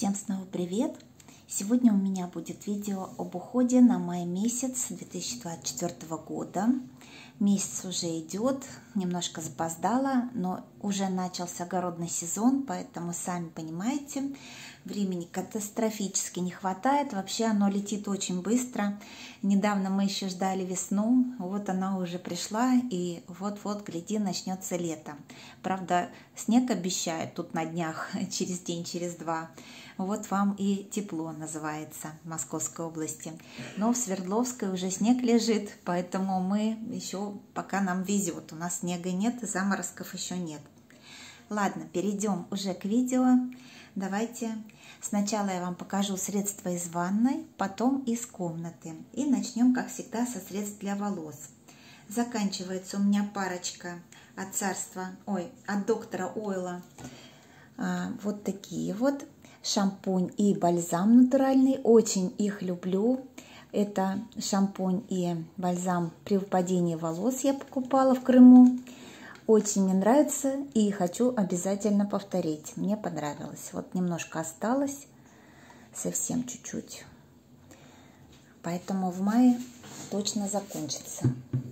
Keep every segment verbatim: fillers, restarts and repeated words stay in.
Всем снова привет! Сегодня у меня будет видео об уходе на май месяц две тысячи двадцать четвёртого года. Месяц уже идет, немножко запоздала, но уже начался огородный сезон, поэтому, сами понимаете, времени катастрофически не хватает. Вообще оно летит очень быстро. Недавно мы еще ждали весну, вот она уже пришла, и вот-вот, гляди, начнется лето. Правда, снег обещают тут на днях, через день, через два. Вот вам и тепло называется в Московской области. Но в Свердловской уже снег лежит, поэтому мы еще, пока нам везет. У нас снега нет и заморозков еще нет. Ладно, перейдем уже к видео. Давайте сначала я вам покажу средства из ванной, потом из комнаты. И начнем, как всегда, со средств для волос. Заканчивается у меня парочка от царства, ой, от доктора Ойла. А, вот такие вот. Шампунь и бальзам натуральный. Очень их люблю. Это шампунь и бальзам при выпадении волос я покупала в Крыму. Очень мне нравится и хочу обязательно повторить. Мне понравилось. Вот немножко осталось. Совсем чуть-чуть. Поэтому в мае точно закончится.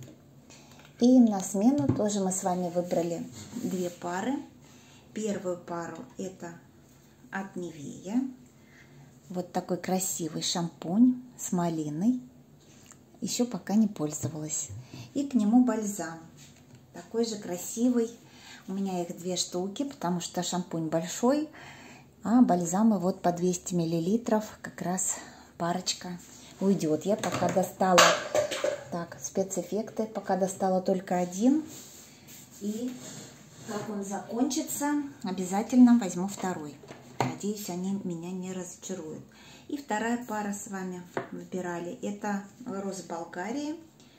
И на смену тоже мы с вами выбрали две пары. Первую пару это от Нивея. Вот такой красивый шампунь с малиной. Еще пока не пользовалась. И к нему бальзам. Такой же красивый. У меня их две штуки, потому что шампунь большой, а бальзамы вот по двести миллилитров. Как раз парочка уйдет. Я пока достала, так, спецэффекты, пока достала только один. И как он закончится, обязательно возьму второй. Надеюсь, они меня не разочаруют. И вторая пара с вами выбирали. Это роза Болгарии.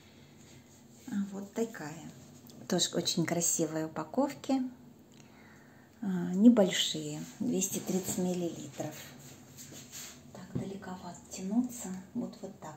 Вот такая. Тоже очень красивые упаковки. Небольшие. двести тридцать миллилитров. Так, далековато тянуться. Вот, вот так.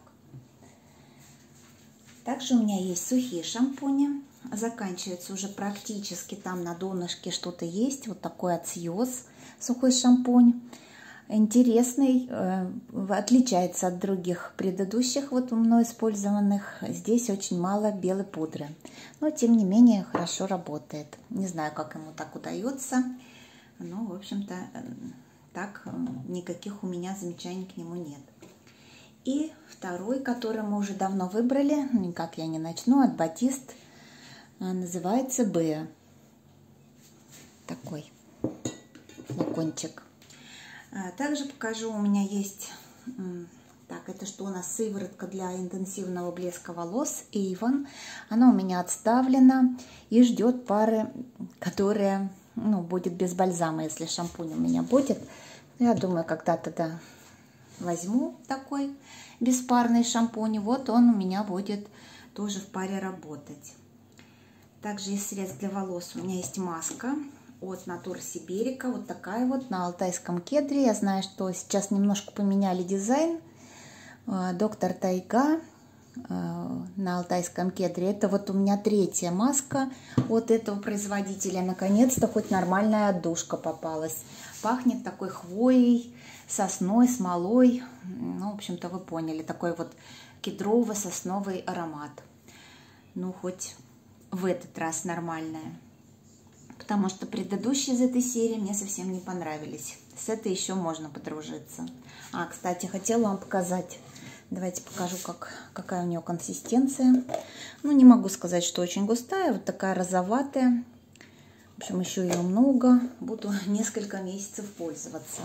Также у меня есть сухие шампуни. Заканчивается уже практически, там на донышке что-то есть. Вот такой от Сьюз. Сухой шампунь. Интересный, э, отличается от других предыдущих вот мной использованных. Здесь очень мало белой пудры. Но, тем не менее, хорошо работает. Не знаю, как ему так удается. Но, в общем-то, так никаких у меня замечаний к нему нет. И второй, который мы уже давно выбрали, никак я не начну, от Батист. Называется Б. Такой флакончик. Также покажу, у меня есть, так, это что у нас, сыворотка для интенсивного блеска волос Avon. Она у меня отставлена и ждет пары, которая, ну, будет без бальзама, если шампунь у меня будет. Я думаю, когда-то да, возьму такой беспарный шампунь. Вот он у меня будет тоже в паре работать. Также из средств для волос у меня есть маска от Натур Сиберика. Вот такая вот на алтайском кедре. Я знаю, что сейчас немножко поменяли дизайн. Доктор Тайга на алтайском кедре. Это вот у меня третья маска от этого производителя. Наконец-то хоть нормальная отдушка попалась. Пахнет такой хвоей, сосной, смолой. Ну, в общем-то, вы поняли. Такой вот кедрово-сосновый аромат. Ну, хоть в этот раз нормальная. Потому что предыдущие из этой серии мне совсем не понравились. С этой еще можно подружиться. А, кстати, хотела вам показать. Давайте покажу, как, какая у нее консистенция. Ну, не могу сказать, что очень густая. Вот такая розоватая. В общем, еще ее много. Буду несколько месяцев пользоваться.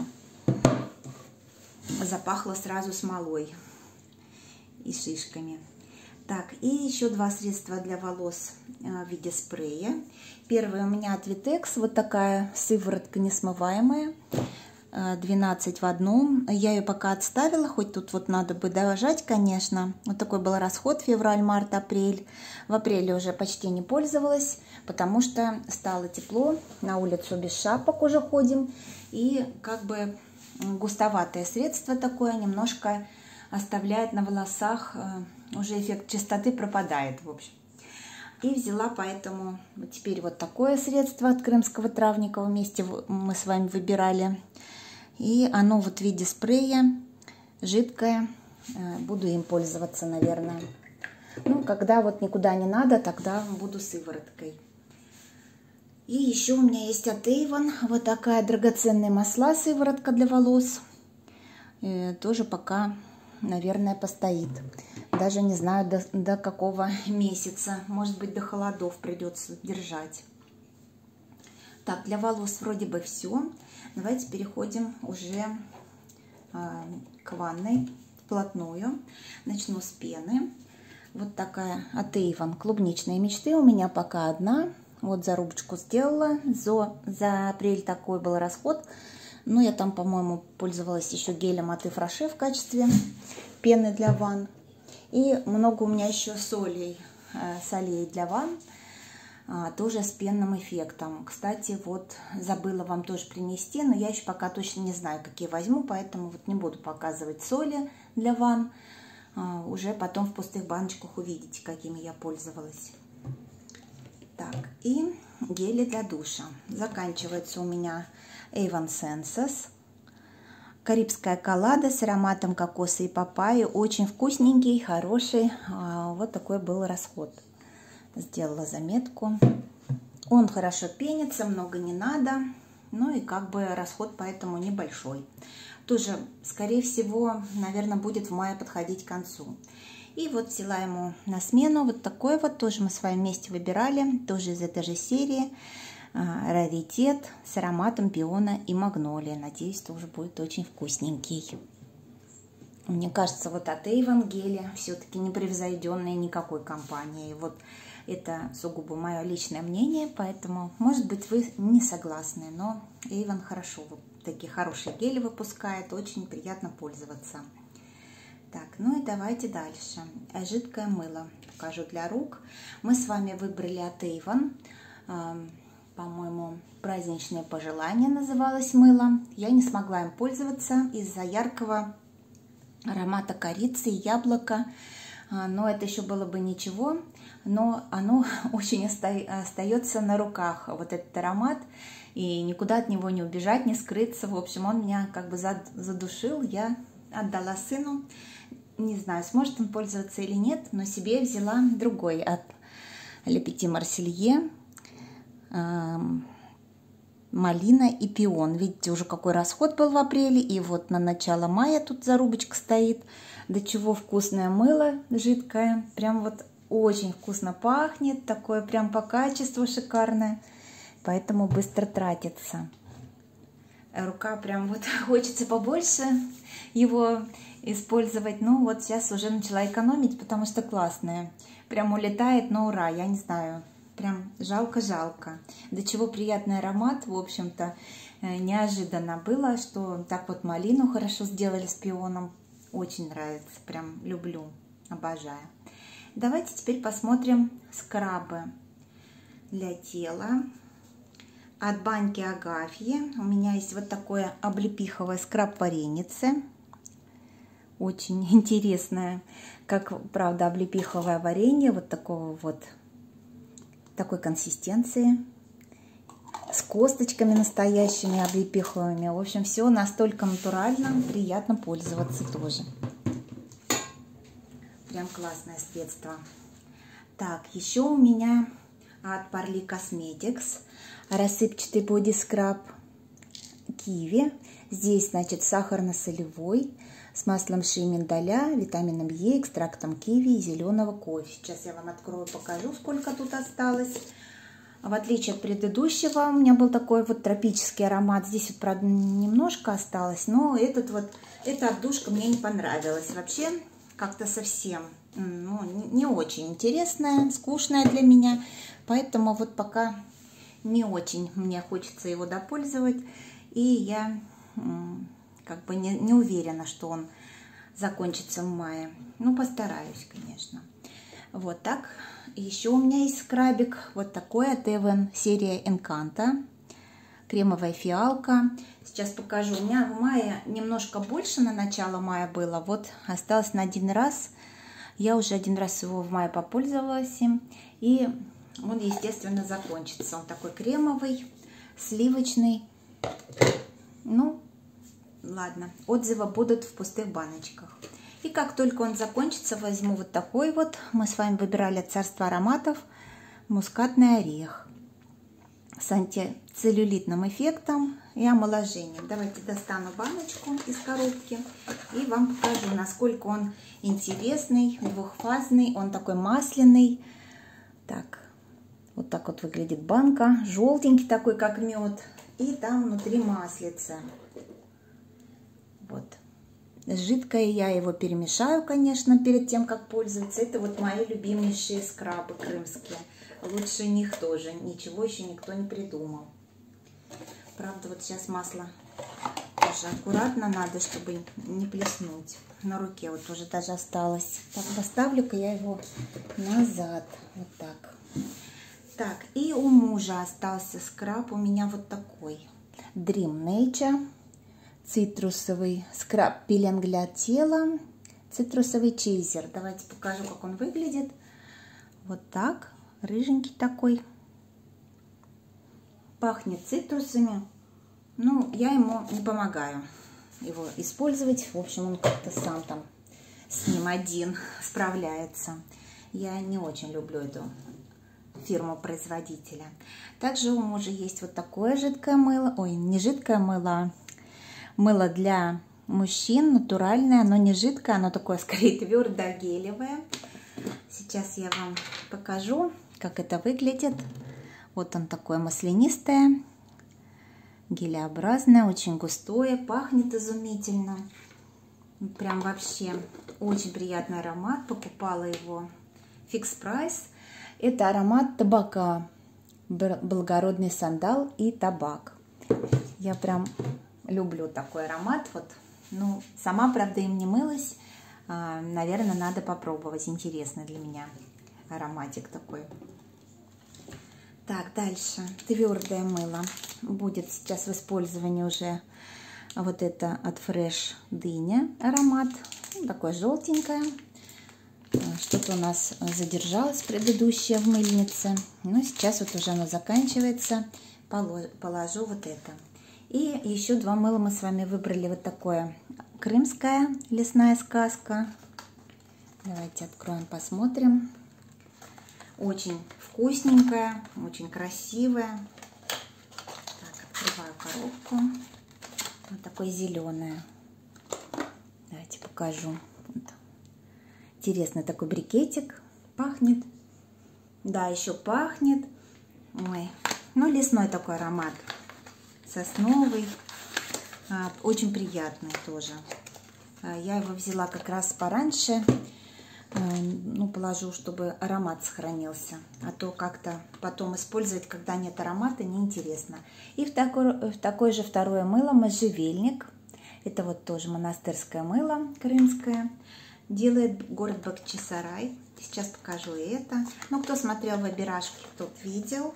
Запахло сразу смолой и шишками. Так, и еще два средства для волос в виде спрея. Первое у меня от Vitex, вот такая сыворотка несмываемая, двенадцать в одном. Я ее пока отставила, хоть тут вот надо бы дожать, конечно. Вот такой был расход февраль, март, апрель. В апреле уже почти не пользовалась, потому что стало тепло, на улицу без шапок уже ходим. И как бы густоватое средство такое, немножко оставляет на волосах, уже эффект чистоты пропадает, в общем. И взяла поэтому вот теперь вот такое средство от крымского травника. Вместе мы с вами выбирали. И оно вот в виде спрея, жидкое. Буду им пользоваться, наверное. Ну, когда вот никуда не надо, тогда буду сывороткой. И еще у меня есть от Avon вот такая драгоценная масла, сыворотка для волос. И тоже пока, наверное, постоит. Даже не знаю, до, до какого месяца. Может быть, до холодов придется держать. Так, для волос вроде бы все. Давайте переходим уже э, к ванной вплотную. Начну с пены. Вот такая от Avon клубничные мечты. У меня пока одна. Вот зарубочку сделала. За, за апрель такой был расход. Но я там, по-моему, пользовалась еще гелем от Ифраше в качестве пены для ванн. И много у меня еще солей, э, солей для ванн. А, тоже с пенным эффектом. Кстати, вот забыла вам тоже принести, но я еще пока точно не знаю, какие возьму, поэтому вот не буду показывать соли для ванн. А, уже потом в пустых баночках увидите, какими я пользовалась. Так, и гели для душа. Заканчивается у меня Avon Senses. Карибская коллада с ароматом кокоса и папайи. Очень вкусненький, хороший. А, вот такой был расход. Сделала заметку. Он хорошо пенится, много не надо. Ну и как бы расход поэтому небольшой. Тоже, скорее всего, наверное, будет в мае подходить к концу. И вот взяла ему на смену вот такой вот, тоже мы с вами вместе выбирали, тоже из этой же серии, раритет с ароматом пиона и магнолии. Надеюсь, тоже будет очень вкусненький. Мне кажется, вот от Avon гели все-таки непревзойденные никакой компании. Вот это сугубо мое личное мнение, поэтому, может быть, вы не согласны, но Avon хорошо, вот такие хорошие гели выпускает, очень приятно пользоваться. Так, ну и давайте дальше. Жидкое мыло покажу для рук. Мы с вами выбрали от Avon, э, по-моему, праздничное пожелание называлось мыло. Я не смогла им пользоваться из-за яркого аромата корицы и яблока. Но это еще было бы ничего. Но оно очень остается на руках, вот этот аромат. И никуда от него не убежать, не скрыться. В общем, он меня как бы задушил. Я отдала сыну. Не знаю, сможет он пользоваться или нет, но себе взяла другой от Le Petit Marseillais. Эм, малина и пион. Видите, уже какой расход был в апреле. И вот на начало мая тут зарубочка стоит. До чего вкусное мыло жидкое. Прям вот очень вкусно пахнет. Такое прям по качеству шикарное. Поэтому быстро тратится. Рука прям вот хочется побольше его использовать. Ну вот сейчас уже начала экономить, потому что классная. Прям улетает на ура, я не знаю. Прям жалко-жалко. До чего приятный аромат, в общем-то, неожиданно было, что так вот малину хорошо сделали с пионом. Очень нравится, прям люблю, обожаю. Давайте теперь посмотрим скрабы для тела. От баньки Агафьи у меня есть вот такое облепиховое скраб вареницы. Очень интересное, как, правда, облепиховое варенье, вот такого вот, такой консистенции, с косточками настоящими облепиховыми. В общем, все настолько натурально, приятно пользоваться тоже. Прям классное средство. Так, еще у меня от Parley Cosmetics рассыпчатый боди-скраб киви. Здесь, значит, сахарно-солевой, с маслом ши миндаля, витамином Е, экстрактом киви и зеленого кофе. Сейчас я вам открою, покажу, сколько тут осталось. В отличие от предыдущего, у меня был такой вот тропический аромат. Здесь вот, правда, немножко осталось, но этот вот, эта отдушка мне не понравилась. Вообще, как-то совсем, ну, не очень интересная, скучная для меня. Поэтому вот пока не очень мне хочется его допользовать. И я как бы не, не уверена, что он закончится в мае. Ну, постараюсь, конечно. Вот так. Еще у меня есть скрабик. Вот такой от Avon, серия Encanto. Кремовая фиалка. Сейчас покажу. У меня в мае немножко больше на начало мая было. Вот осталось на один раз. Я уже один раз его в мае попользовалась им. И он, естественно, закончится. Он такой кремовый, сливочный. Ну, ладно, отзывы будут в пустых баночках. И как только он закончится, возьму вот такой вот. Мы с вами выбирали царство ароматов. Мускатный орех. С антицеллюлитным эффектом и омоложением. Давайте достану баночку из коробки и вам покажу, насколько он интересный, двухфазный. Он такой масляный. Так, вот так вот выглядит банка. Желтенький такой, как мед. И там внутри маслица. Вот. Жидкое, я его перемешаю, конечно, перед тем, как пользоваться. Это вот мои любимейшие скрабы крымские. Лучше них тоже. Ничего еще никто не придумал. Правда, вот сейчас масло тоже аккуратно надо, чтобы не плеснуть. На руке вот уже даже осталось. Так, поставлю-ка я его назад. Вот так. Так, и у мужа остался скраб. У меня вот такой. Dream Nature. Цитрусовый скраб пилинг для тела. Цитрусовый чейзер. Давайте покажу, как он выглядит. Вот так. Рыженький такой. Пахнет цитрусами. Ну, я ему не помогаю его использовать. В общем, он как-то сам там с ним один справляется. Я не очень люблю эту фирму-производителя. Также у мужа есть вот такое жидкое мыло. Ой, не жидкое мыло, а мыло для мужчин, натуральное. Оно не жидкое, оно такое скорее твердое, гелевое. Сейчас я вам покажу, как это выглядит. Вот он такое маслянистое, гелеобразное, очень густое, пахнет изумительно. Прям вообще очень приятный аромат. Покупала его Fix Price. Это аромат табака, благородный сандал и табак. Я прям люблю такой аромат. Вот, ну, сама, правда, им не мылась. А, наверное, надо попробовать. Интересный для меня ароматик такой. Так, дальше. Твердое мыло. Будет сейчас в использовании уже вот это от Fresh дыня аромат. Такое желтенькое. Что-то у нас задержалось предыдущее в мыльнице. Но сейчас вот уже оно заканчивается. Положу вот это. И еще два мыла мы с вами выбрали. Вот такое крымская лесная сказка. Давайте откроем, посмотрим. Очень вкусненькая, очень красивая. Так, открываю коробку. Вот такое зеленое. Давайте покажу. Вот. Интересный такой брикетик. Пахнет. Да, еще пахнет. Ой, ну лесной такой аромат. Сосновый. А, очень приятный тоже. А, я его взяла как раз пораньше. Ну, положу, чтобы аромат сохранился. А то как-то потом использовать, когда нет аромата, неинтересно. И в такое, в такое же второе мыло можжевельник. Это вот тоже монастырское мыло крымское. Делает город Бахчисарай. Сейчас покажу и это. Ну, кто смотрел вебинарашки, тот видел.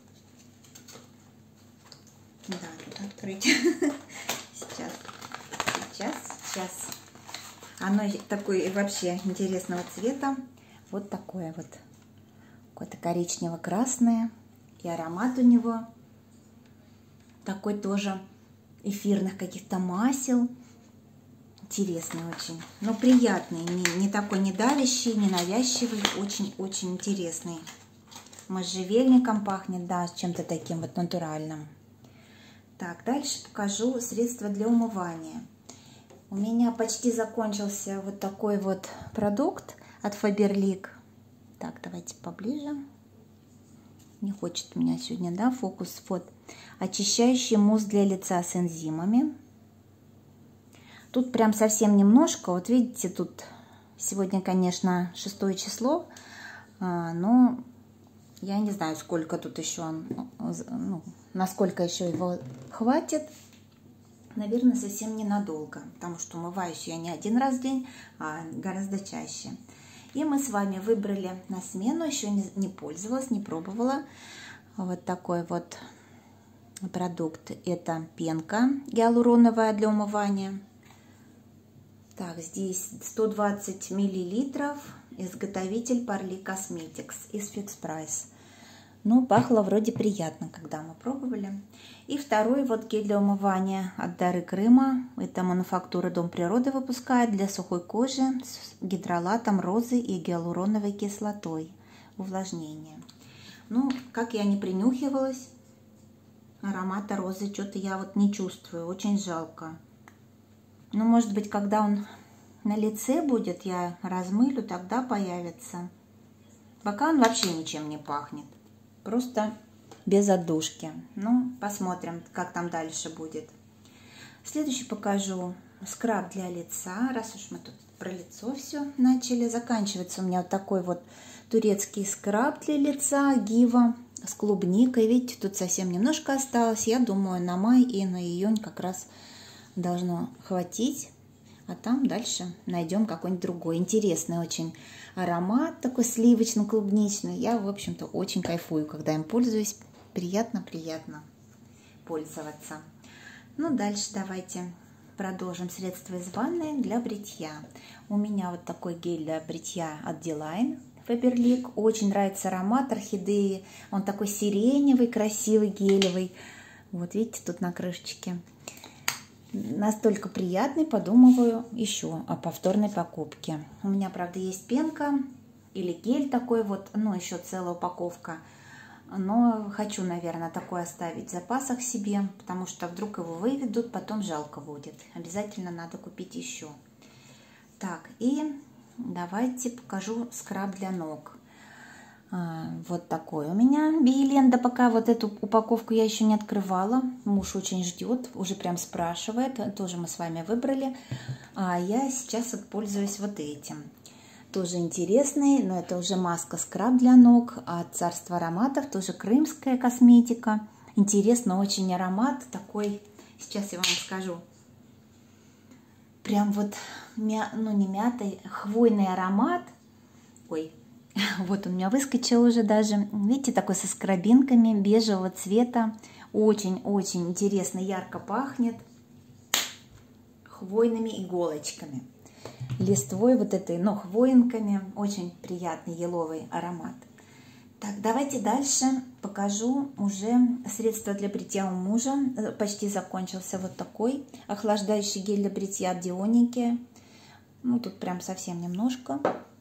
Да, открыть. Сейчас, сейчас, сейчас. Оно такое вообще интересного цвета. Вот такое вот. Какое-то коричнево-красное. И аромат у него такой тоже эфирных каких-то масел. Интересный очень. Но приятный. Не, не такой недавящий, не навязчивый. Очень-очень интересный. Можжевельником пахнет, да, чем-то таким вот натуральным. Так, дальше покажу средства для умывания. У меня почти закончился вот такой вот продукт от Faberlic. Так, давайте поближе. Не хочет у меня сегодня, да, фокус. Вот. Очищающий мусс для лица с энзимами. Тут прям совсем немножко. Вот видите, тут сегодня, конечно, шестое число. Но я не знаю, сколько тут еще, ну, насколько еще его хватит. Наверное, совсем ненадолго, потому что умываюсь я не один раз в день, а гораздо чаще. И мы с вами выбрали на смену, еще не, не пользовалась, не пробовала. Вот такой вот продукт. Это пенка гиалуроновая для умывания. Так, здесь сто двадцать миллилитров. Изготовитель Parley Cosmetics из Fix Price. Но пахло вроде приятно, когда мы пробовали. И второй вот гель для умывания от Дары Крыма. Это мануфактура Дом природы выпускает для сухой кожи с гидролатом розы и гиалуроновой кислотой. Увлажнение. Ну, как я не принюхивалась, аромата розы что-то я вот не чувствую. Очень жалко. Ну, может быть, когда он на лице будет, я размылю, тогда появится. Пока он вообще ничем не пахнет. Просто без отдушки. Ну, посмотрим, как там дальше будет. Следующий покажу скраб для лица. Раз уж мы тут про лицо все начали. Заканчивается у меня вот такой вот турецкий скраб для лица Гива с клубникой. Видите, тут совсем немножко осталось. Я думаю, на май и на июнь как раз должно хватить. А там дальше найдем какой-нибудь другой. Интересный очень аромат, такой сливочно-клубничный. Я, в общем-то, очень кайфую, когда им пользуюсь. Приятно-приятно пользоваться. Ну, дальше давайте продолжим средства из ванны для бритья. У меня вот такой гель для бритья от Дилайн Faberlic. Очень нравится аромат орхидеи. Он такой сиреневый, красивый, гелевый. Вот видите, тут на крышечке. Настолько приятный, подумываю еще о повторной покупке. У меня, правда, есть пенка или гель такой вот, ну, еще целая упаковка. Но хочу, наверное, такой оставить в запасах себе, потому что вдруг его выведут, потом жалко будет. Обязательно надо купить еще. Так, и давайте покажу скраб для ног. Вот такой у меня Биоленда. Пока вот эту упаковку я еще не открывала. Муж очень ждет, уже прям спрашивает. Тоже мы с вами выбрали. А я сейчас вот пользуюсь вот этим. Тоже интересный, но это уже маска-скраб для ног от Царства ароматов. Тоже крымская косметика. Интересно очень аромат такой. Сейчас я вам скажу. Прям вот, ну не мятый, хвойный аромат. Ой. Вот он у меня выскочил уже даже. Видите, такой со скрабинками бежевого цвета. Очень-очень интересно, ярко пахнет. Хвойными иголочками. Листвой вот этой, но хвоинками. Очень приятный еловый аромат. Так, давайте дальше покажу уже средство для бритья у мужа. Почти закончился вот такой охлаждающий гель для бритья от Дионики. Ну, тут прям совсем немножко.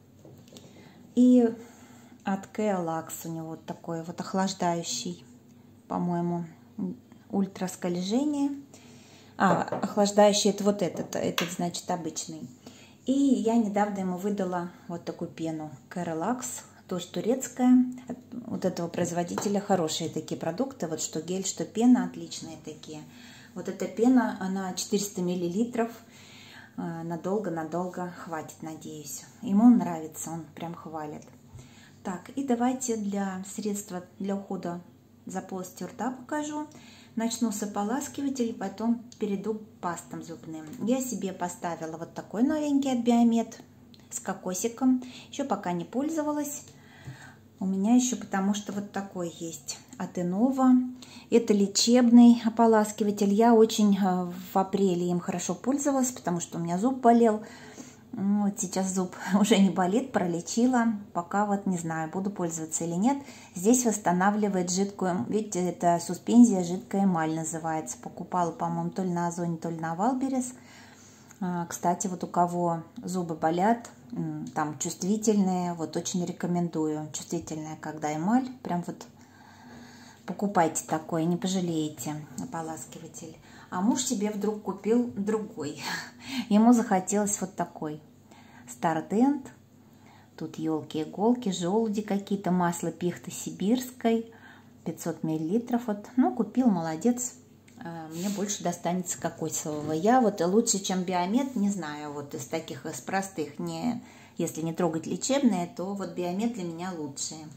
И от Keolux у него вот такой вот охлаждающий, по-моему, ультраскольжение. А, охлаждающий это вот этот, этот значит обычный. И я недавно ему выдала вот такую пену Keolux, тоже турецкая. Вот этого производителя хорошие такие продукты, вот что гель, что пена, отличные такие. Вот эта пена, она четыреста миллилитров. Надолго-надолго хватит, надеюсь. Ему нравится, он прям хвалит. Так, и давайте для средства для ухода за полостью рта покажу. Начну с ополаскивателя, потом перейду к пастам зубным. Я себе поставила вот такой новенький от Биомед с кокосиком. Еще пока не пользовалась. У меня еще потому что вот такой есть от Инова. Это лечебный ополаскиватель. Я очень в апреле им хорошо пользовалась, потому что у меня зуб болел. Вот сейчас зуб уже не болит, пролечила. Пока вот не знаю, буду пользоваться или нет. Здесь восстанавливает жидкую, видите, это суспензия, жидкая эмаль называется. Покупала, по-моему, то ли на Озоне, то ли на Валберес. Кстати, вот у кого зубы болят, там чувствительные, вот очень рекомендую. Чувствительная, когда эмаль, прям вот покупайте такой, не пожалеете, ополаскиватель. А муж себе вдруг купил другой. Ему захотелось вот такой. Стардент. Тут елки-иголки, желуди какие-то, масло пихты сибирской, пятьсот миллилитров. Вот. Ну, купил, молодец. Мне больше достанется кокосового. Я вот лучше, чем Биомед, не знаю, вот из таких, из простых, не, если не трогать лечебные, то вот Биомед для меня лучшие.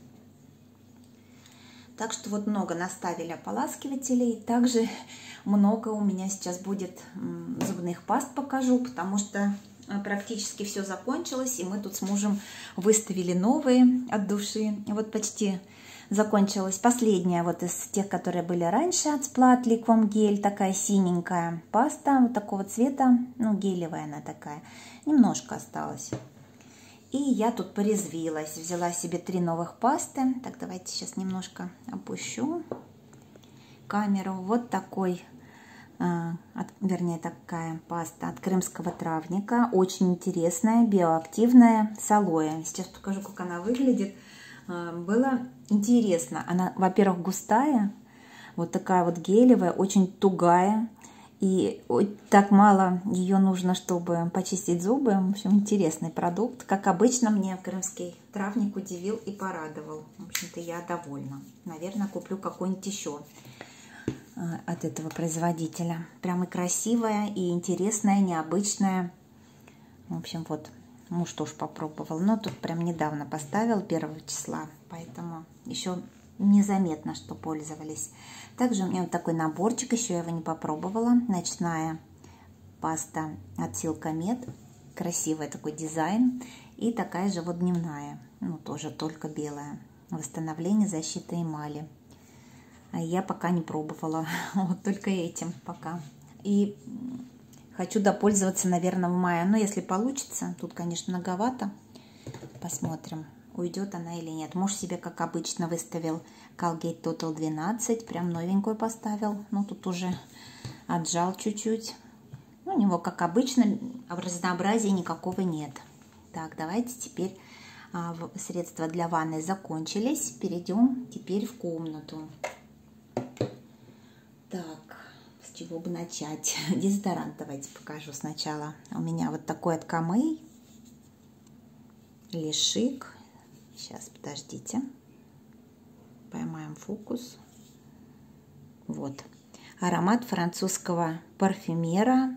Так что вот много наставили ополаскивателей. Также много у меня сейчас будет зубных паст покажу, потому что практически все закончилось. И мы тут с мужем выставили новые от души. Вот почти закончилась последняя вот из тех, которые были раньше от Splat Liquam гель. Такая синенькая паста вот такого цвета. Ну, гелевая она такая. Немножко осталось. И я тут порезвилась. Взяла себе три новых пасты. Так, давайте сейчас немножко опущу камеру. Вот такой, э, от, вернее, такая паста от крымского травника. Очень интересная, биоактивная, с алоэ. Сейчас покажу, как она выглядит. Э, было интересно. Она, во-первых, густая. Вот такая вот гелевая, очень тугая. И так мало ее нужно, чтобы почистить зубы. В общем, интересный продукт. Как обычно, мне крымский травник удивил и порадовал. В общем-то, я довольна. Наверное, куплю какой-нибудь еще от этого производителя. Прям и красивая, и интересная, необычная. В общем, вот, муж тоже попробовал. Но тут прям недавно поставил, первого числа. Поэтому еще незаметно, что пользовались. Также у меня вот такой наборчик, еще я его не попробовала. Ночная паста от Silcomed. Красивый такой дизайн. И такая же вот дневная. Ну, тоже только белая. Восстановление, защита эмали. А я пока не пробовала. Вот только этим пока. И хочу допользоваться, наверное, в мае. Но если получится, тут, конечно, многовато. Посмотрим, уйдет она или нет. Муж себе, как обычно, выставил Colgate Total двенадцать. Прям новенькую поставил. Ну, тут уже отжал чуть-чуть. Ну, у него, как обычно, разнообразия никакого нет. Так, давайте теперь а, средства для ванны закончились. Перейдем теперь в комнату. Так, с чего бы начать? Дезодорант давайте покажу сначала. У меня вот такой от Камей. Лишик. Сейчас, подождите. Поймаем фокус. Вот. Аромат французского парфюмера.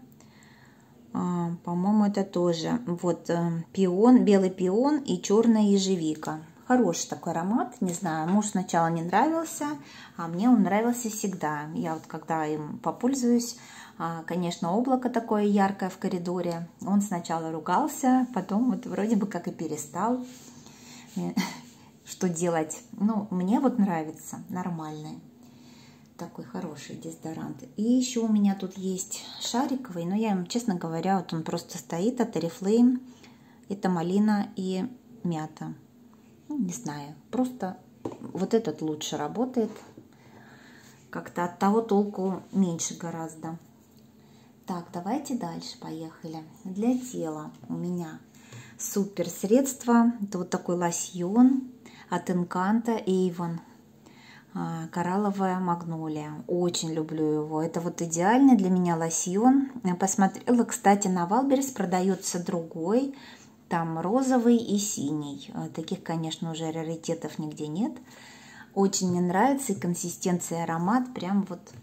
А, по-моему, это тоже. Вот пион, белый пион и черная ежевика. Хороший такой аромат. Не знаю, муж сначала не нравился, а мне он нравился всегда. Я вот когда им попользуюсь, конечно, облако такое яркое в коридоре. Он сначала ругался, потом вот вроде бы как и перестал. Что делать? Ну, мне вот нравится, нормальный. Такой хороший дезодорант. И еще у меня тут есть шариковый, но я им, честно говоря, вот он просто стоит от Oriflame. Это малина и мята. Ну, не знаю, просто вот этот лучше работает. Как-то от того толку меньше гораздо. Так, давайте дальше, поехали. Для тела у меня супер средство. Это вот такой лосьон от Encanto Avon. Коралловая магнолия. Очень люблю его. Это вот идеальный для меня лосьон. Я посмотрела, кстати, на Валберес продается другой. Там розовый и синий. Таких, конечно, уже раритетов нигде нет. Очень мне нравится и консистенция, и аромат. Прям вот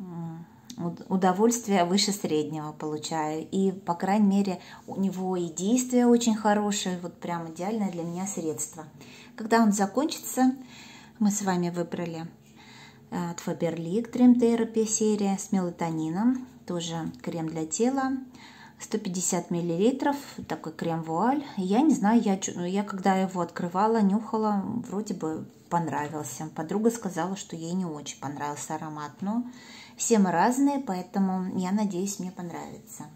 удовольствие выше среднего получаю. И, по крайней мере, у него и действие очень хорошее. Вот прям идеальное для меня средство. Когда он закончится, мы с вами выбрали от Faberlic Dream Therapy серия с мелатонином. Тоже крем для тела. сто пятьдесят миллилитров. Такой крем-вуаль. Я не знаю, я, я когда его открывала, нюхала, вроде бы понравился. Подруга сказала, что ей не очень понравился аромат. Но все мы разные, поэтому я надеюсь, мне понравится.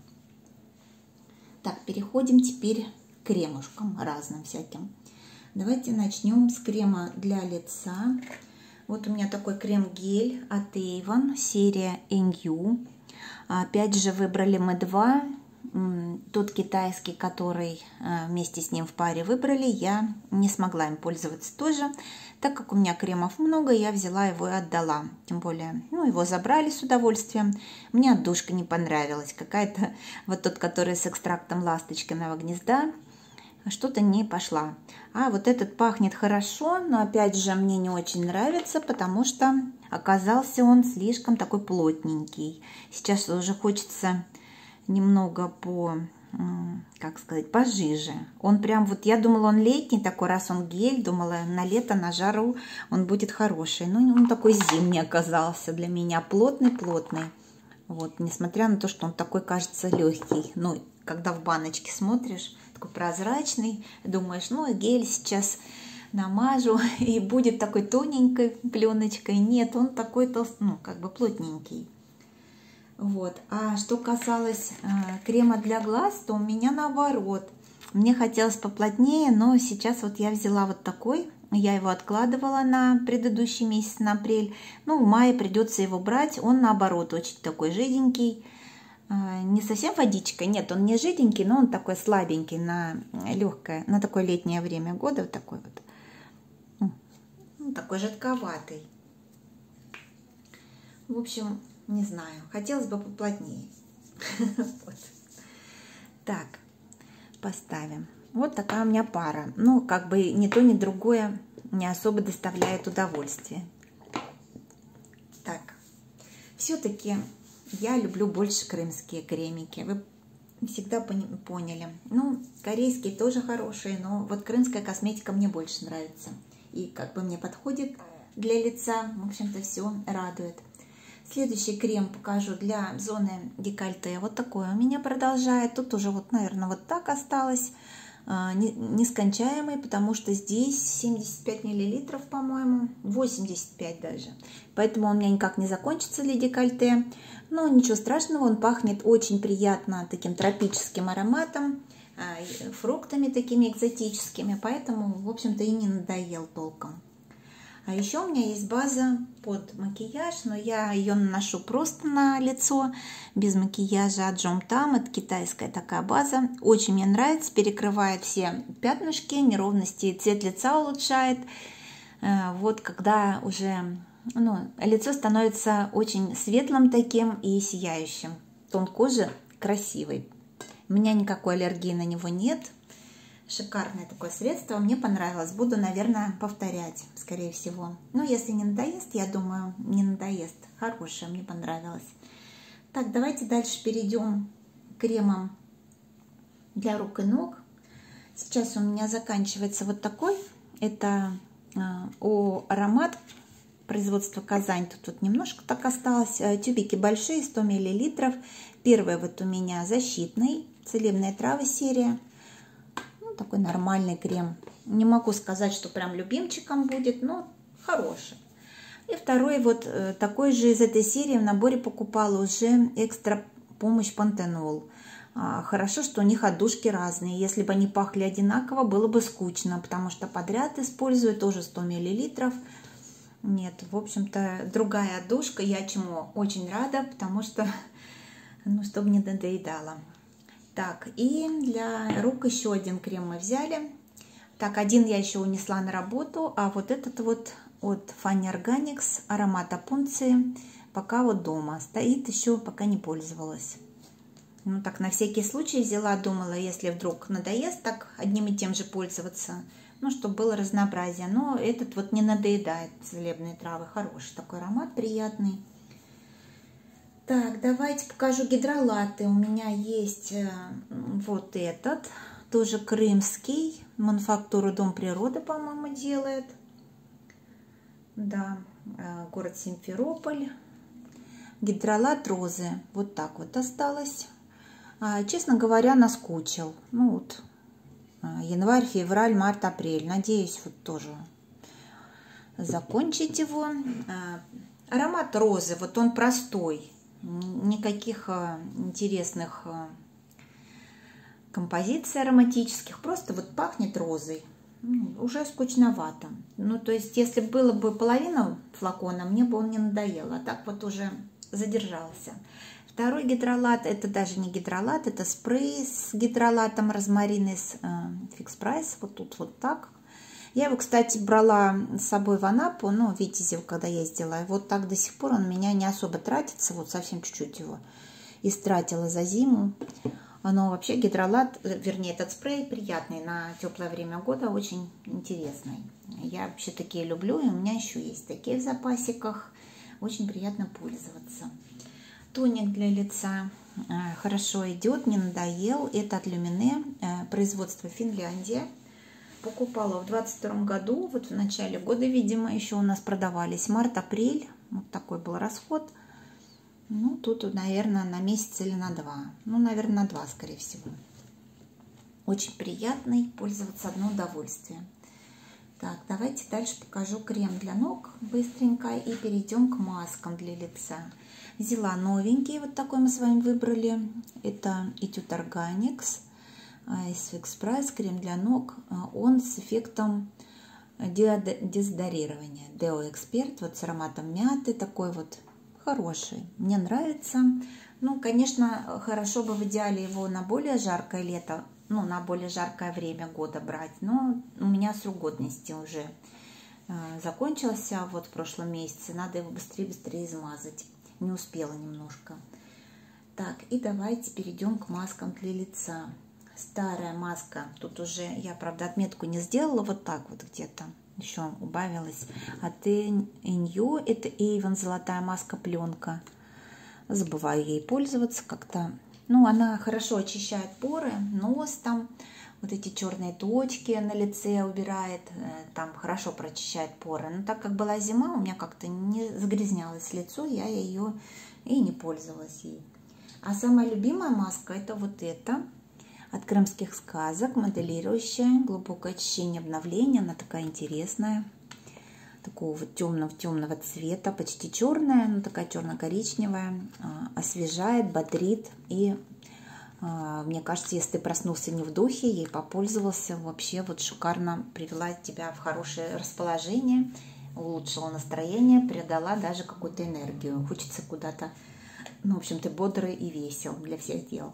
Так, переходим теперь к кремушкам разным всяким. Давайте начнем с крема для лица. Вот у меня такой крем-гель от Avon, серия эн ю. Опять же выбрали мы два. Тот китайский, который вместе с ним в паре выбрали, я не смогла им пользоваться тоже. Так как у меня кремов много, я взяла его и отдала. Тем более, ну, его забрали с удовольствием. Мне отдушка не понравилась. Какая-то, вот тот, который с экстрактом ласточкиного гнезда, что-то не пошла. А вот этот пахнет хорошо, но опять же мне не очень нравится, потому что оказался он слишком такой плотненький. Сейчас уже хочется немного по, как сказать, пожиже. Он прям вот, я думала, он летний такой, раз он гель, думала, на лето, на жару он будет хороший. Но он такой зимний оказался для меня, плотный-плотный. Вот, несмотря на то, что он такой, кажется, легкий. Ну, когда в баночке смотришь, такой прозрачный, думаешь, ну, гель сейчас намажу, и будет такой тоненькой пленочкой. Нет, он такой толст, ну, как бы плотненький. Вот. А что касалось э, крема для глаз, то у меня наоборот. Мне хотелось поплотнее, но сейчас вот я взяла вот такой. Я его откладывала на предыдущий месяц, на апрель. Ну, в мае придется его брать. Он, наоборот, очень такой жиденький. Не совсем водичка, нет, он не жиденький, но он такой слабенький на легкое, на такое летнее время года. Вот такой вот. Ну, такой жидковатый. В общем, не знаю. Хотелось бы поплотнее. Так, поставим. Вот такая у меня пара. Ну, как бы ни то, ни другое не особо доставляет удовольствие. Так, все-таки я люблю больше крымские кремики. Вы всегда поняли. Ну, корейские тоже хорошие, но вот крымская косметика мне больше нравится. И как бы мне подходит для лица. В общем-то, все радует. Следующий крем покажу для зоны декольте. Вот такой у меня продолжает. Тут уже вот, наверное, вот так осталось. Нескончаемый, потому что здесь семьдесят пять миллилитров, по-моему, восемьдесят пять даже. Поэтому он у меня никак не закончится для декольте. Но ничего страшного, он пахнет очень приятно таким тропическим ароматом, фруктами такими экзотическими. Поэтому, в общем-то, и не надоел толком. А еще у меня есть база под макияж, но я ее наношу просто на лицо, без макияжа от Jomtam. Это китайская такая база. Очень мне нравится, перекрывает все пятнышки, неровности, цвет лица улучшает. Вот когда уже ну, лицо становится очень светлым таким и сияющим. Тон кожи красивый. У меня никакой аллергии на него нет. Шикарное такое средство, мне понравилось. Буду, наверное, повторять, скорее всего. Но если не надоест, я думаю, не надоест. Хорошее, мне понравилось. Так, давайте дальше перейдем к кремам для рук и ног. Сейчас у меня заканчивается вот такой. Это о, аромат производства Казань. Тут, тут немножко так осталось. Тюбики большие, сто миллилитров. Первый вот у меня защитный, целебные травы серия. Такой нормальный крем. Не могу сказать, что прям любимчиком будет, но хороший. И второй вот такой же из этой серии в наборе покупала уже экстра помощь Пантенол. Хорошо, что у них отдушки разные. Если бы они пахли одинаково, было бы скучно, потому что подряд использую тоже сто миллилитров. Нет, в общем-то, другая отдушка. Я чему очень рада, потому что, ну, чтобы не надоедало. Так, и для рук еще один крем мы взяли. Так, один я еще унесла на работу, а вот этот вот от Fanny Organics, аромат опунции, пока вот дома стоит, еще пока не пользовалась. Ну так, на всякий случай взяла, думала, если вдруг надоест, так одним и тем же пользоваться, ну, чтобы было разнообразие. Но этот вот не надоедает, целебные травы, хороший такой аромат, приятный. Так, давайте покажу гидролаты. У меня есть вот этот, тоже крымский, мануфактура Дом природы, по-моему, делает. Да, город Симферополь. Гидролат розы. Вот так вот осталось. Честно говоря, наскучил. Ну вот, январь, февраль, март, апрель. Надеюсь, вот тоже закончить его. Аромат розы, вот он простой. Никаких интересных композиций ароматических, просто вот пахнет розой. Уже скучновато. Ну, то есть, если было бы половина флакона, мне бы он не надоел, а так вот уже задержался. Второй гидролат, это даже не гидролат, это спрей с гидролатом розмарина из Fix Price, вот тут вот так. Я его, кстати, брала с собой в Анапу, ну, в Витязе, когда ездила. И вот так до сих пор он у меня не особо тратится. Вот совсем чуть-чуть его истратила за зиму. Но вообще гидролат, вернее, этот спрей приятный на теплое время года, очень интересный. Я вообще такие люблю, и у меня еще есть такие в запасиках. Очень приятно пользоваться. Тоник для лица хорошо идет, не надоел. Это от Lumineux, производство Финляндия. Покупала в двадцать втором году, вот в начале года, видимо, еще у нас продавались. Март-апрель, вот такой был расход. Ну, тут, наверное, на месяц или на два. Ну, наверное, на два, скорее всего. Очень приятный, пользоваться одно удовольствие. Так, давайте дальше покажу крем для ног быстренько и перейдем к маскам для лица. Взяла новенький, вот такой мы с вами выбрали. Это Etude Organics. из Fix Price крем для ног. Он с эффектом дезодорирования. Deo Expert, вот с ароматом мяты, такой вот хороший. Мне нравится. Ну, конечно, хорошо бы в идеале его на более жаркое лето, ну, на более жаркое время года брать, но у меня срок годности уже э, закончился вот в прошлом месяце, надо его быстрее-быстрее измазать. Не успела немножко. Так, и давайте перейдем к маскам для лица. Старая маска, тут уже я, правда, отметку не сделала, вот так вот где-то еще убавилась. От Инью, это Avon золотая маска пленка. Забываю ей пользоваться как-то. Ну, она хорошо очищает поры, нос там, вот эти черные точки на лице убирает, там хорошо прочищает поры. Но так как была зима, у меня как-то не загрязнялось лицо, я ее и не пользовалась ей. А самая любимая маска это вот эта. От Крымских сказок, моделирующая, глубокое очищение, обновление. Она такая интересная, такого вот темного-темного цвета, почти черная, но такая черно-коричневая, освежает, бодрит. И мне кажется, если ты проснулся не в духе, ей попользовался, вообще вот шикарно привела тебя в хорошее расположение, улучшила настроение, придала даже какую-то энергию. Хочется куда-то, ну, в общем, ты бодрый и весел для всех дел.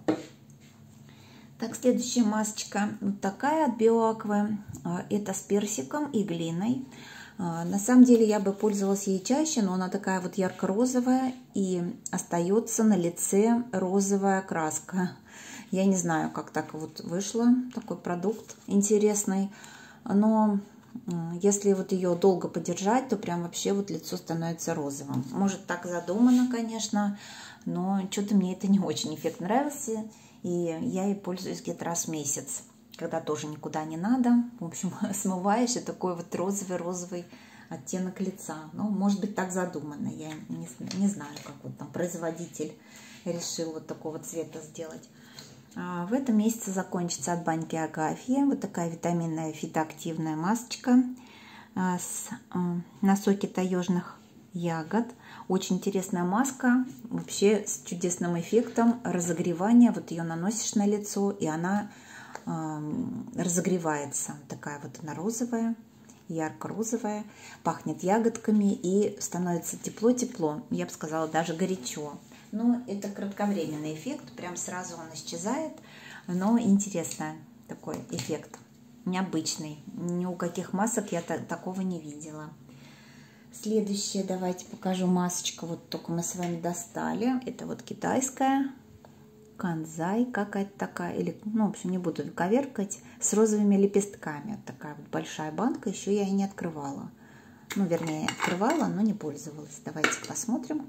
Так, следующая масочка вот такая от Биоаквы. Это с персиком и глиной. На самом деле я бы пользовалась ей чаще, но она такая вот ярко-розовая и остается на лице розовая краска. Я не знаю, как так вот вышло, такой продукт интересный. Но если вот ее долго подержать, то прям вообще вот лицо становится розовым. Может, так задумано, конечно, но что-то мне это не очень эффект нравился. И я ей пользуюсь где-то раз в месяц, когда тоже никуда не надо. В общем, смываешь, и такой вот розовый-розовый оттенок лица. Ну, может быть, так задумано. Я не, не знаю, как вот там производитель решил вот такого цвета сделать. А в этом месяце закончится от баньки Агафья. Вот такая витаминная фитоактивная масочка а, с, а, на соке таежных ягод. Очень интересная маска, вообще с чудесным эффектом разогревания. Вот ее наносишь на лицо, и она э, разогревается. Такая вот она розовая, ярко-розовая, пахнет ягодками и становится тепло-тепло. Я бы сказала, даже горячо. Но это кратковременный эффект, прям сразу он исчезает. Но интересный такой эффект, необычный. Ни у каких масок я такого не видела. Следующее, давайте покажу масочка. Вот только мы с вами достали. Это вот китайская канзай какая-то такая. Или, ну, в общем, не буду коверкать. С розовыми лепестками. Вот такая вот большая банка. Еще я и не открывала. Ну, вернее, открывала, но не пользовалась. Давайте посмотрим.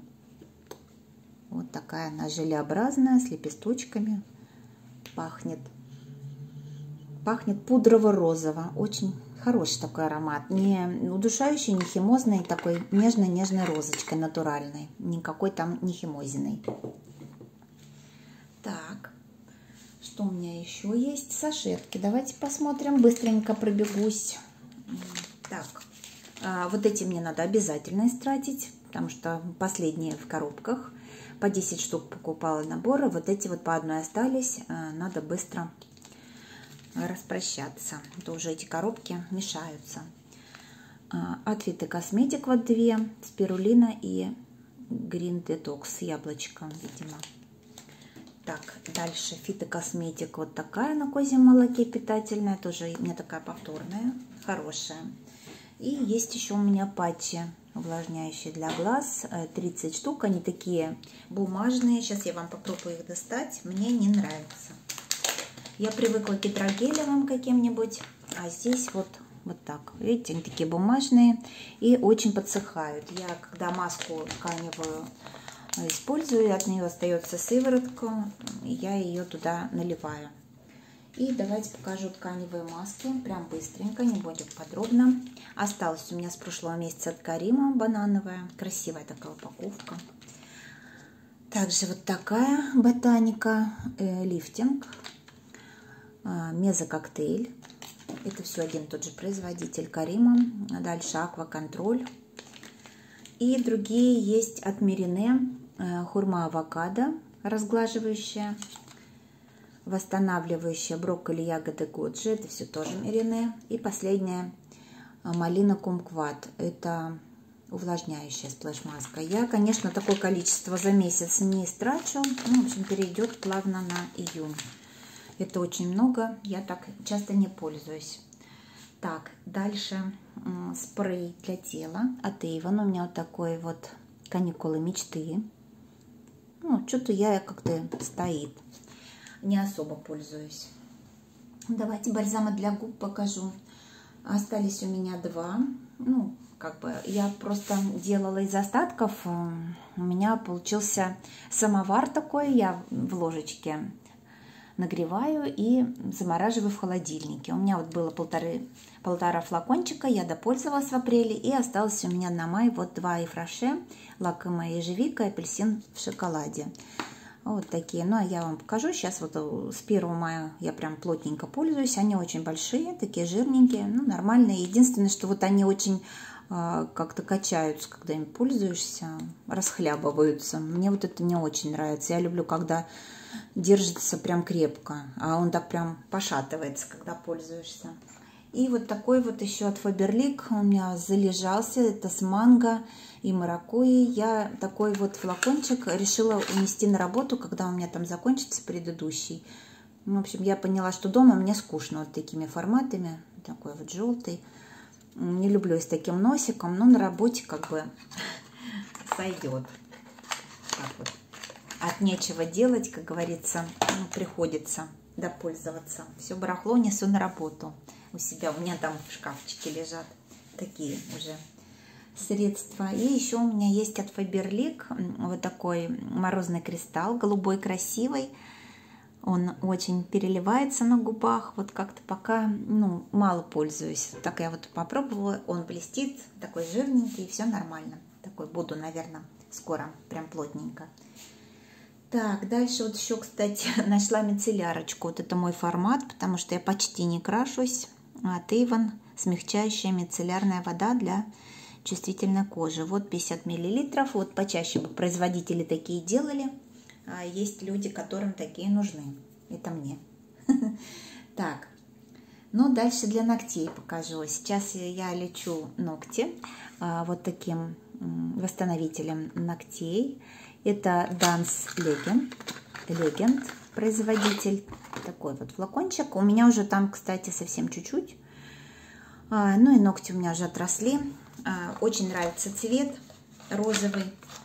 Вот такая она желеобразная, с лепесточками. Пахнет. Пахнет пудрово-розово. Очень хороший такой аромат, не удушающий, не химозный, такой нежной-нежной розочкой, натуральной, никакой там не химозиной. Так, что у меня еще есть? Сашетки. Давайте посмотрим, быстренько пробегусь. Так, вот эти мне надо обязательно истратить, потому что последние в коробках. По десять штук покупала наборы, вот эти вот по одной остались, надо быстро распрощаться. То уже эти коробки мешаются. От Vita Cosmetic вот две, спирулина и Green Detox с яблочком, видимо. Так, дальше Vita Cosmetic вот такая на козьем молоке питательная, тоже у меня такая повторная, хорошая. И есть еще у меня патчи увлажняющие для глаз, тридцать штук, они такие бумажные. Сейчас я вам попробую их достать, мне не нравится. Я привыкла к гидрогелевым каким-нибудь, а здесь вот, вот так. Видите, они такие бумажные и очень подсыхают. Я, когда маску тканевую использую, от нее остается сыворотка, я ее туда наливаю. И давайте покажу тканевые маски, прям быстренько, не будем подробно. Осталось у меня с прошлого месяца от Карима банановая, красивая такая упаковка. Также вот такая ботаника, э, лифтинг. Мезококтейль. Это все один и тот же производитель Карима. Дальше Акваконтроль. И другие есть от Мирине. Хурма авокадо разглаживающая. восстанавливающая брокколи, ягоды годжи. Это все тоже Мирене. И последняя малина кумкват. Это увлажняющая сплэш-маска. Я, конечно, такое количество за месяц не истрачу. Ну, в общем, перейдет плавно на июнь. Это очень много. Я так часто не пользуюсь. Так, дальше спрей для тела от Avon. У меня вот такой вот каникулы мечты. Ну, что-то я как-то стоит. Не особо пользуюсь. Давайте бальзамы для губ покажу. Остались у меня два. Ну, как бы я просто делала из остатков. У меня получился самовар такой. Я в ложечке нагреваю и замораживаю в холодильнике. У меня вот было полторы, полтора флакончика. Я допользовалась в апреле. И осталось у меня на май вот два Ифраше. Лакомая ежевика и апельсин в шоколаде. Вот такие. Ну, а я вам покажу. Сейчас вот с первого мая я прям плотненько пользуюсь. Они очень большие, такие жирненькие. Ну, нормальные. Единственное, что вот они очень э, как-то качаются, когда им пользуешься. Расхлябываются. Мне вот это не очень нравится. Я люблю, когда держится прям крепко. А он так прям пошатывается, когда пользуешься. И вот такой вот еще от Faberlic у меня залежался. Это с манго и маракуйей. Я такой вот флакончик решила унести на работу, когда у меня там закончится предыдущий. В общем, я поняла, что дома мне скучно вот такими форматами. Такой вот желтый. Не люблю с таким носиком, но на работе как бы сойдет. Так вот. От нечего делать, как говорится, ну, приходится допользоваться. Все барахло несу на работу. У себя, у меня там в шкафчике лежат такие уже средства. И еще у меня есть от Faberlic вот такой морозный кристалл, голубой, красивый. Он очень переливается на губах. Вот как-то пока, ну, мало пользуюсь. Так я вот попробовала, он блестит, такой жирненький, и все нормально. Такой буду, наверное, скоро, прям плотненько. Так, дальше вот еще, кстати, нашла мицеллярочку. Вот это мой формат, потому что я почти не крашусь. От Avon смягчающая мицеллярная вода для чувствительной кожи. Вот пятьдесят миллилитров. Вот почаще бы производители такие делали. А есть люди, которым такие нужны. Это мне. Так, ну дальше для ногтей покажу. Сейчас я лечу ногти вот таким восстановителем ногтей. Это Dance Legend, Legend, производитель. Такой вот флакончик. У меня уже там, кстати, совсем чуть-чуть. А, ну и ногти у меня уже отросли. А, очень нравится цвет розовый.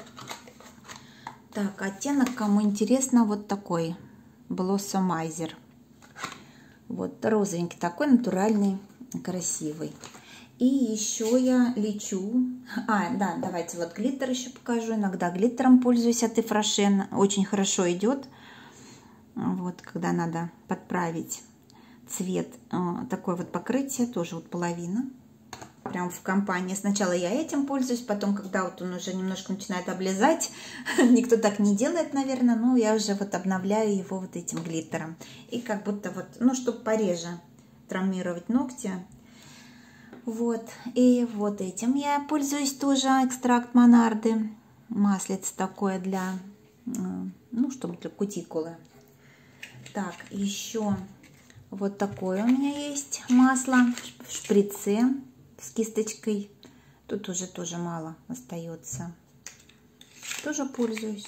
Так, оттенок, кому интересно, вот такой. Blossomizer. Вот розовенький такой, натуральный, красивый. И еще я лечу. А, да, давайте вот глиттер еще покажу. Иногда глиттером пользуюсь от Ифраше. Очень хорошо идет. Вот, когда надо подправить цвет. Такое вот покрытие, тоже вот половина. Прям в компании. Сначала я этим пользуюсь, потом, когда вот он уже немножко начинает облезать, никто так не делает, наверное, но я уже вот обновляю его вот этим глиттером. И как будто вот, ну, чтобы пореже травмировать ногти. Вот, и вот этим я пользуюсь тоже, экстракт Монарды. Маслице такое для, ну, чтобы для кутикулы. Так, еще вот такое у меня есть масло в шприце с кисточкой. Тут уже тоже мало остается. Тоже пользуюсь.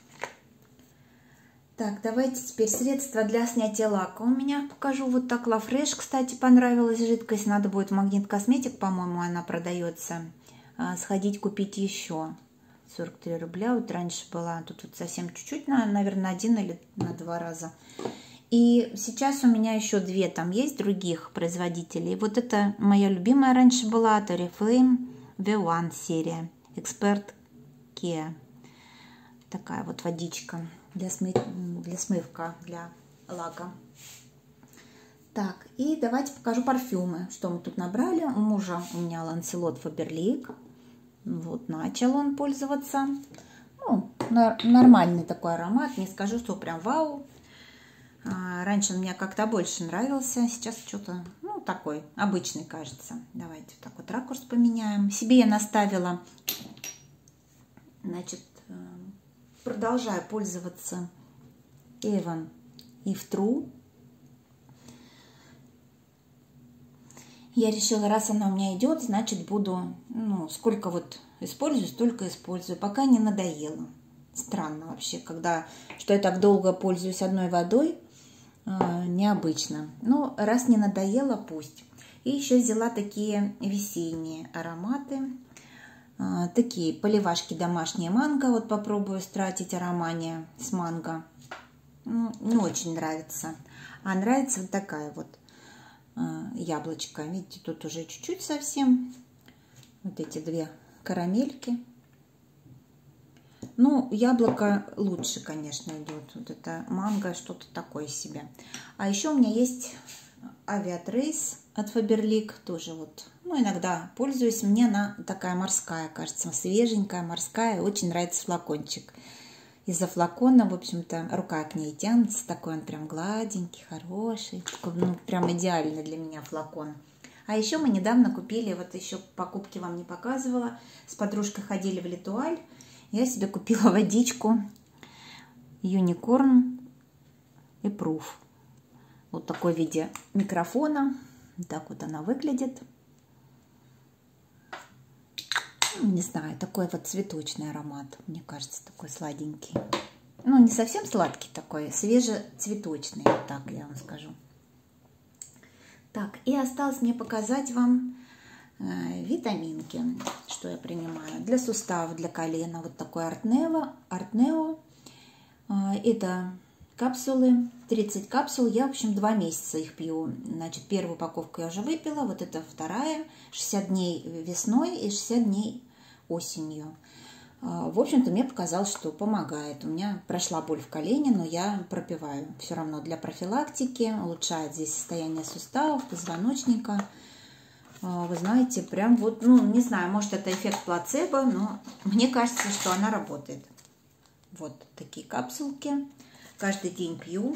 Так, давайте теперь средства для снятия лака. У меня покажу вот так. La Fresh, кстати, понравилась жидкость. Надо будет в Магнит Косметик, по-моему, она продается. Сходить купить еще. сорок три рубля. Вот раньше была. Тут вот совсем чуть-чуть, наверное, на один или на два раза. И сейчас у меня еще две там есть других производителей. Вот это моя любимая раньше была. Это Oriflame ви один серия. Expert Care. Такая вот водичка. Для, смыв... для смывка, для лака. Так, и давайте покажу парфюмы, что мы тут набрали. У мужа у меня Lancelot Faberlic. Вот, начал он пользоваться. Ну, нормальный такой аромат. Не скажу, что прям вау. А, раньше он мне как-то больше нравился. Сейчас что-то, ну, такой обычный, кажется. Давайте вот так вот ракурс поменяем. Себе я наставила, значит, продолжаю пользоваться Avon и втру. Я решила, раз она у меня идет, значит буду, ну, сколько вот использую, столько использую, пока не надоело. Странно вообще, когда, что я так долго пользуюсь одной водой, э, необычно. Но раз не надоело, пусть. И еще взяла такие весенние ароматы, э, такие поливашки домашние манго. Вот попробую стратить аромания с манго. Ну, не очень нравится. А нравится вот такая вот яблочко. Видите, тут уже чуть-чуть совсем. Вот эти две карамельки. Ну, яблоко лучше, конечно, идет. Вот это манго, что-то такое себе. А еще у меня есть Aviatrace от Faberlic. Тоже вот, ну, иногда пользуюсь. Мне она такая морская, кажется, свеженькая, морская. Очень нравится флакончик. Из-за флакона, в общем-то, рука к ней тянется. Такой он прям гладенький, хороший. Такой, ну, прям идеальный для меня флакон. А еще мы недавно купили, вот еще покупки вам не показывала. С подружкой ходили в Летуаль. Я себе купила водичку Unicorn и Proof. Вот в такой виде микрофона. Так вот она выглядит. Не знаю, такой вот цветочный аромат, мне кажется, такой сладенький. Ну, не совсем сладкий такой, свежецветочный, вот так я вам скажу. Так, и осталось мне показать вам э, витаминки, что я принимаю. Для суставов, для колена, вот такой Артнео. Артнео. Э, это капсулы, тридцать капсул, я, в общем, два месяца их пью. Значит, первую упаковку я уже выпила, вот это вторая, шестьдесят дней весной и шестьдесят дней осенью. В общем-то, мне показалось, что помогает. У меня прошла боль в колене, но я пропиваю. Все равно для профилактики, улучшает здесь состояние суставов, позвоночника. Вы знаете, прям вот, ну, не знаю, может, это эффект плацебо, но мне кажется, что она работает. Вот такие капсулки. Каждый день пью.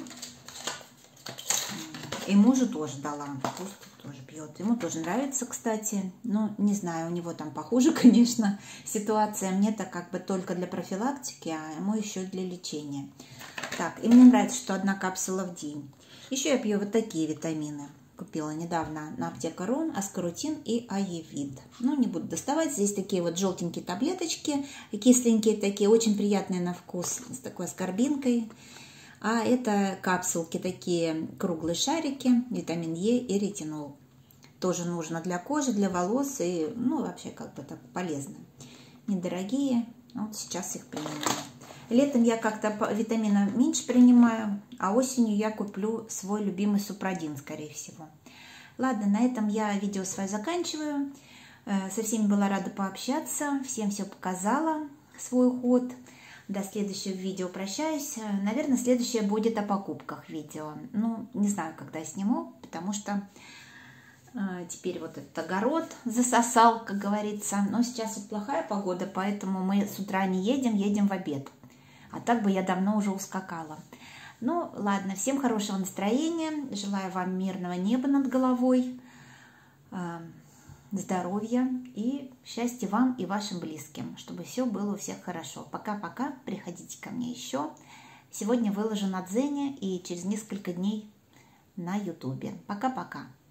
И мужу тоже дала. Пусть тоже пьет. Ему тоже нравится, кстати. Но не знаю, у него там похуже, конечно, ситуация. Мне-то как бы только для профилактики, а ему еще для лечения. Так, и мне нравится, что одна капсула в день. Еще я пью вот такие витамины. Купила недавно на Аптека Рун, Аскорутин и Аевид. Ну, не буду доставать. Здесь такие вот желтенькие таблеточки, кисленькие такие, очень приятные на вкус, с такой аскорбинкой. А это капсулки, такие круглые шарики, витамин Е и ретинол. Тоже нужно для кожи, для волос и, ну, вообще как бы так полезно. Недорогие, вот сейчас их принимаю. Летом я как-то витамина меньше принимаю, а осенью я куплю свой любимый Супрадин, скорее всего. Ладно, на этом я видео свое заканчиваю. Со всеми была рада пообщаться, всем все показала, свой уход. До следующего видео прощаюсь. Наверное, следующее будет о покупках видео. Ну, не знаю, когда я сниму, потому что э, теперь вот этот огород засосал, как говорится. Но сейчас вот плохая погода, поэтому мы с утра не едем, едем в обед. А так бы я давно уже ускакала. Ну, ладно, всем хорошего настроения. Желаю вам мирного неба над головой, э, здоровья и счастья вам и вашим близким, чтобы все было у всех хорошо. Пока-пока, приходите ко мне еще. Сегодня выложу на Дзене и через несколько дней на Ютубе. Пока-пока.